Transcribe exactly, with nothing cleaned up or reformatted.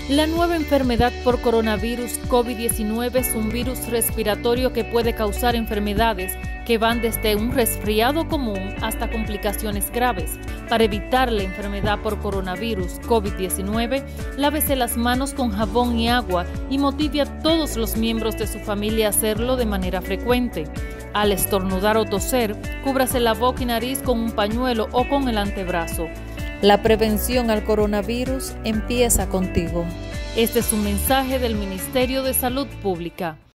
La nueva enfermedad por coronavirus COVID diecinueve es un virus respiratorio que puede causar enfermedades que van desde un resfriado común hasta complicaciones graves. Para evitar la enfermedad por coronavirus COVID diecinueve, lávese las manos con jabón y agua y motive a todos los miembros de su familia a hacerlo de manera frecuente. Al estornudar o toser, cúbrase la boca y nariz con un pañuelo o con el antebrazo. La prevención al coronavirus empieza contigo. Este es un mensaje del Ministerio de Salud Pública.